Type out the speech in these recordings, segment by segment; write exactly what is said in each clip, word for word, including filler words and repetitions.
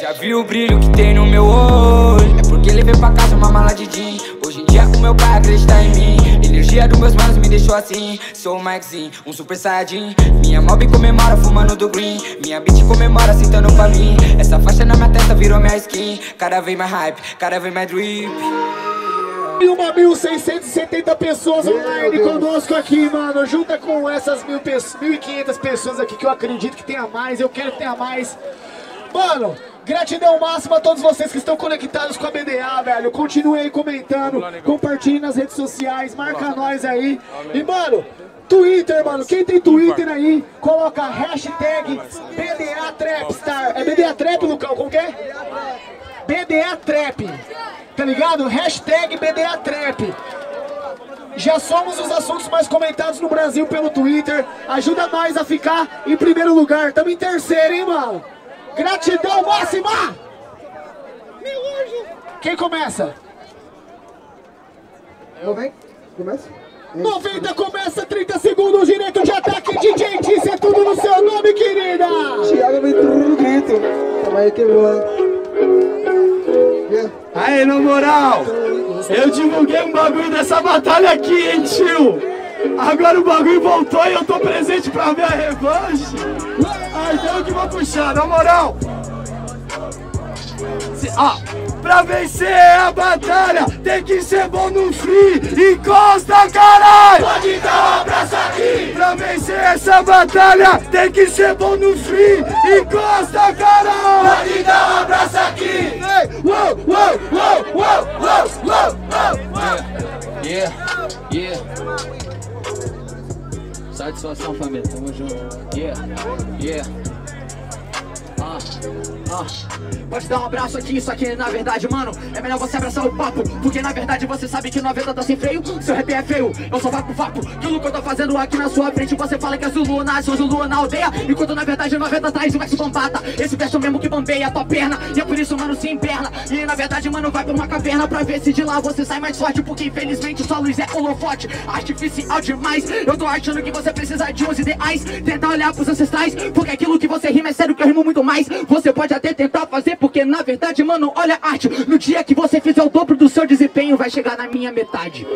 Já viu o brilho que tem no meu olho? É porque levei pra casa uma mala de gin. Hoje em dia o meu pai acredita em mim. Energia dos meus manos me deixou assim. Sou o Maxine, um super saiyajin. Minha mob comemora fumando do green. Minha beat comemora sentando pra mim. Essa faixa na minha testa virou minha skin. Cada vez mais hype, cada vez mais drip. E uma mil seiscentas e setenta pessoas online conosco aqui, mano. Junta com essas mil e quinhentas pessoas aqui que eu acredito que tenha mais. Eu quero que tenha mais. Mano, gratidão máxima a todos vocês que estão conectados com a B D A, velho. Continue aí comentando, compartilhe nas redes sociais, marca nós aí. E, mano, Twitter, mano, quem tem Twitter aí, coloca hashtag B D A Trapstar. É B D A Trap, Lucão? Como que é? B D A Trap. Tá ligado? Hashtag B D A Trap. Já somos os assuntos mais comentados no Brasil pelo Twitter. Ajuda nós a ficar em primeiro lugar. Tamo em terceiro, hein, mano? Gratidão máxima! Meu anjo! Quem começa? Eu venho? Começa? noventa começa, trinta segundos, direito de ataque, D J Disse, é tudo no seu nome, querida! Thiago vem tudo no grito. Tamo aí quebrando. Aí, na moral, eu divulguei um bagulho dessa batalha aqui, hein, tio? Agora o bagulho voltou e eu tô presente pra ver a revanche. Ah, então eu que vou puxar, na moral. Se, ó, pra vencer a batalha, tem que ser bom no free. Encosta, caralho! Pode dar um abraço aqui! Pra vencer essa batalha, tem que ser bom no free. Encosta, caralho! Pode dar um abraço aqui! Ei, uou, uou, uou, uou, uou, uou, uou. Yeah, yeah. Satisfação, família, tamo junto. Yeah, yeah. Ah, ah. Pode dar um abraço aqui, só que na verdade, mano, é melhor você abraçar o papo. Porque na verdade você sabe que noventa tá sem freio. Seu rap é feio, eu sou vapo vapo. Aquilo que eu tô fazendo aqui na sua frente, você fala que é Zulu, nasce Zulu na aldeia. Enquanto na verdade noventa traz o verso bombata. Esse verso mesmo que bambeia a tua perna. E é por isso, mano, se emperna. E na verdade, mano, vai pra uma caverna pra ver se de lá você sai mais forte. Porque infelizmente sua luz é holofote artificial demais. Eu tô achando que você precisa de uns ideais. Tentar olhar pros ancestrais, porque aquilo que você rima é sério que eu rimo muito mais. Você pode até tentar fazer, porque na verdade, mano, olha a arte. No dia que você fizer o dobro do seu desempenho, vai chegar na minha metade.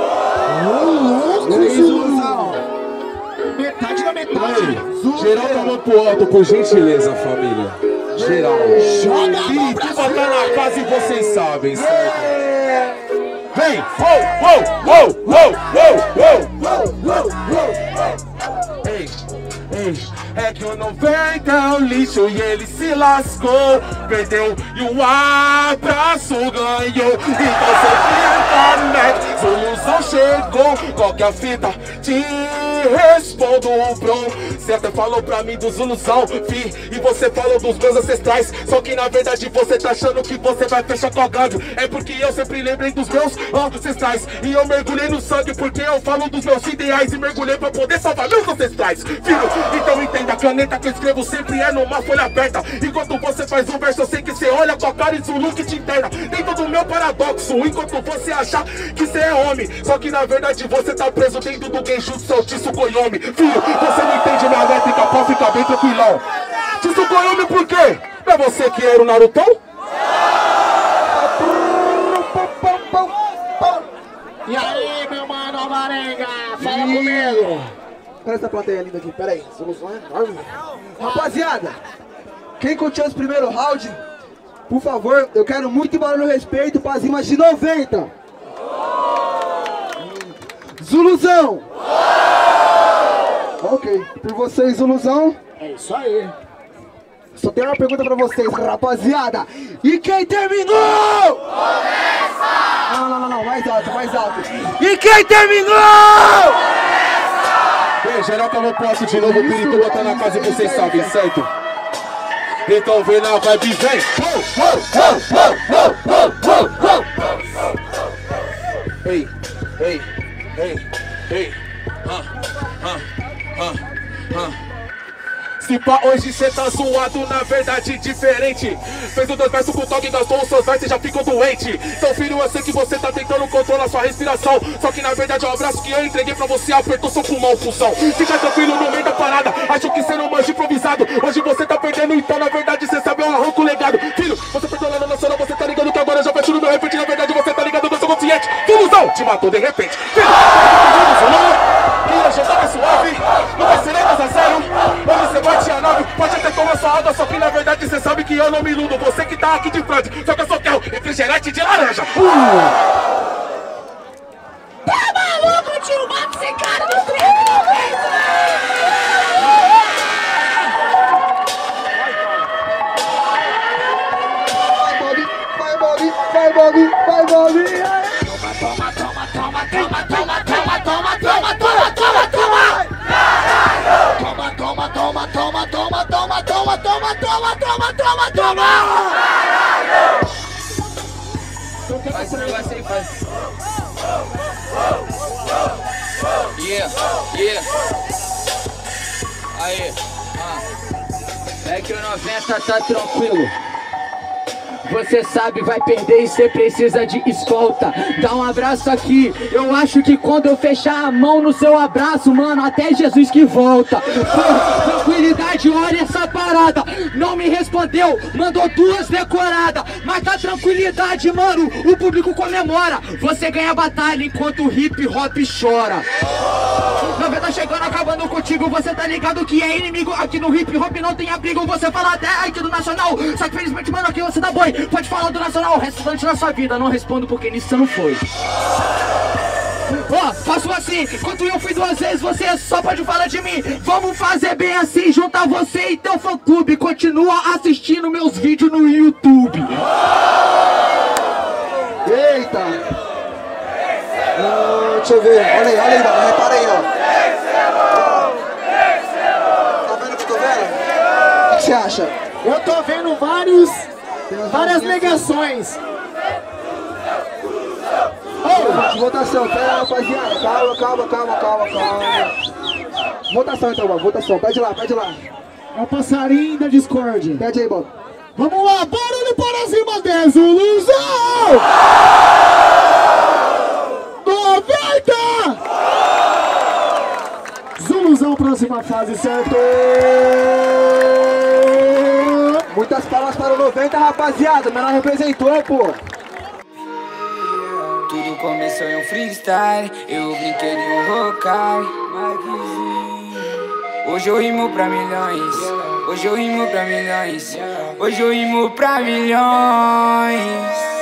Metade da metade. Geral tá mão pro alto, por gentileza, família. Geral. Joga a mão E pra tu vai cima. na casa e vocês sabem, certo? Vem! Uou, uou, uou, uou, uou, uou, uou. Ei, ei, é que o noventa é um lixo e ele se lascou. Perdeu e o abraço ganhou. Então você internet, solução chegou. Qual que é a fita? Te respondo, bro. Você até falou pra mim dos Zuluzão, fi, e você falou dos meus ancestrais. Só que na verdade você tá achando que você vai fechar com a gangue. É porque eu sempre lembrei dos meus ancestrais. E eu mergulhei no sangue porque eu falo dos meus ideais. E mergulhei pra poder salvar meus ancestrais. Filho, então entenda, a caneta que eu escrevo sempre é numa folha aberta. Enquanto você faz um verso, eu sei que você olha com a cara e Zulu que te interna. Dentro do meu paradoxo, enquanto você achar que você é homem. Só que na verdade você tá preso dentro do Genjutsu Saltiço Koyomi. Filho, você não entende minha métrica, pode ficar bem tranquilão. Tsu Koyomi por quê? Não é você que era o Narutão? E aí, meu mano Alvarenga, fala comigo. Olha essa plateia linda aqui, pera aí. Solução é enorme. Rapaziada, quem curtiu esse primeiro round, por favor, eu quero muito barulho respeito para as rimas de noventa. Zuluzão. Ok, por vocês, Zuluzão. É isso aí. Só tenho uma pergunta pra vocês, rapaziada. E quem terminou? Começa! Não, não, não, não, mais alto, mais alto. E quem terminou? Ei, geral que eu não posso de novo, o Pirituba tá na casa e vocês sabem, certo? Então vem na vibe, vem! Ei, ei, ei, ei, ah, ah, ah, ah. Se pá, hoje cê tá zoado, na verdade diferente. Fez o dois versos com toque, gastou os seus versos e já ficou doente. Então filho, eu sei que você tá tentando controlar sua respiração. Só que na verdade é o abraço que eu entreguei pra você apertou seu pulmão, função. Fica tranquilo no meio da parada, acho que cê não manja improvisado. Hoje você tá perdendo, então na verdade cê sabe, eu arranco o legado. Filho, te matou de repente. Filho, que hoje eu tava suave, não vai ser nem mais a zero. Hoje você bate a nove, pode até tomar sua água, só que na verdade você sabe que eu não me iludo. Você que tá aqui de frente, só que eu só quero refrigerante de laranja. Uh! Tá maluco, tio? Mata esse cara no treino, no peito! Vai, Bob, vai, Bob, vai, Bob! Toma, toma, toma, toma, toma, toma, toma, toma, toma, toma, toma! Toma, toma, toma, toma, toma, toma, toma, toma, toma, toma, toma, toma! Faz esse negócio aí, faz. Yeah, yeah. Aí, ah. É que o noventa tá tranquilo. Você sabe, vai perder e cê precisa de escolta. Dá um abraço aqui. Eu acho que quando eu fechar a mão no seu abraço, mano, até Jesus que volta. Pô, tranquilidade, olha essa parada. Não me respondeu, mandou duas decoradas. Mas tá tranquilidade, mano, o público comemora. Você ganha a batalha enquanto o hip hop chora. Não tá chegando, acabando contigo. Você tá ligado que é inimigo. Aqui no hip hop não tem abrigo. Você fala até aqui do nacional. Só que felizmente, mano, aqui você dá boi. Pode falar do nacional, o restante da sua vida. Não respondo porque nisso você não foi. Ó, oh, faço assim, enquanto eu fui duas vezes, você só pode falar de mim. Vamos fazer bem assim, juntar você e teu fã clube. Continua assistindo meus vídeos no YouTube. Eita! Uh, deixa eu ver, olha aí, olha aí, mano, repara aí, ó. Tá vendo o que eu tô vendo? O que você acha? Eu tô vendo vários, várias negações. Oh, votação, pera, rapaziada, calma, calma, calma, calma, calma. Votação então, Bob, votação, pede lá, pede lá. É o passarinho da Discord. Pede aí, Bob. Vamos lá, barulho para cima de Zuluzão! noventa! Zuluzão, próxima fase, certo? Muitas palmas para o noventa, rapaziada, o menor representou, pô. Tudo começou em um freestyle, eu brinquei em um rocar. Hoje eu rimo pra milhões, hoje eu rimo pra milhões, hoje eu rimo pra milhões.